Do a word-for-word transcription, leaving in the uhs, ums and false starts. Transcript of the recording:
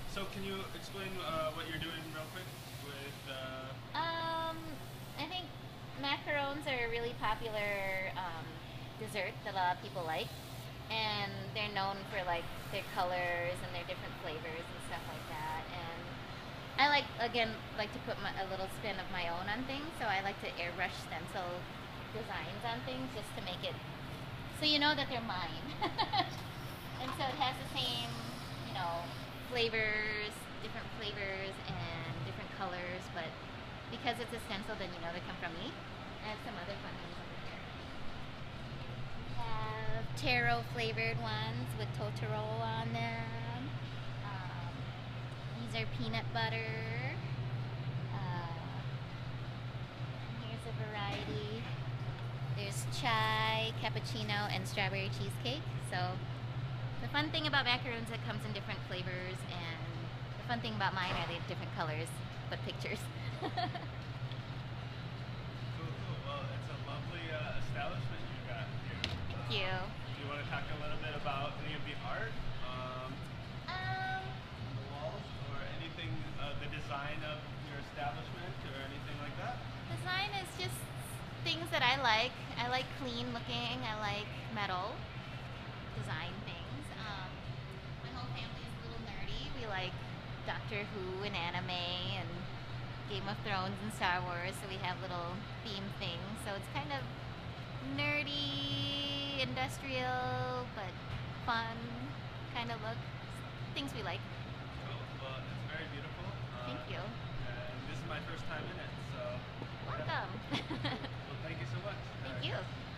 So can you explain uh, what you're doing real quick with? Uh... Um, I think macarons are a really popular um, dessert that a lot of people like, and they're known for like their colors and their different flavors and stuff like that. And I like again like to put my, a little spin of my own on things, so I like to airbrush stencil designs on things just to make it so you know that they're mine. And so it has the same, you know, flavors, different flavors and different colors, but because it's a stencil, then you know they come from me. I have some other fun ones over here. We have taro flavored ones with Totoro on them. Um, these are peanut butter. Uh, here's a variety. There's chai, cappuccino, and strawberry cheesecake. So the fun thing about macaroons, it comes in different flavors, and the fun thing about mine are they have different colors, but pictures. Cool, cool. Well, it's a lovely uh, establishment you got here. Thank Um, you. do you want to talk a little bit about any of the art um, Um, on the walls, or anything, uh, the design of your establishment, or anything like that? design is just things that I like. I like clean looking. I like metal design things. Um, my whole family is a little nerdy. We like Doctor Who and anime and Game of Thrones and Star Wars, so we have little theme things. So it's kind of nerdy, industrial, but fun kind of look. Things we like. Cool. Well, it's very beautiful. Uh, Thank you. And this is my first time in it, so. Welcome. Well, thank you so much. Thank you.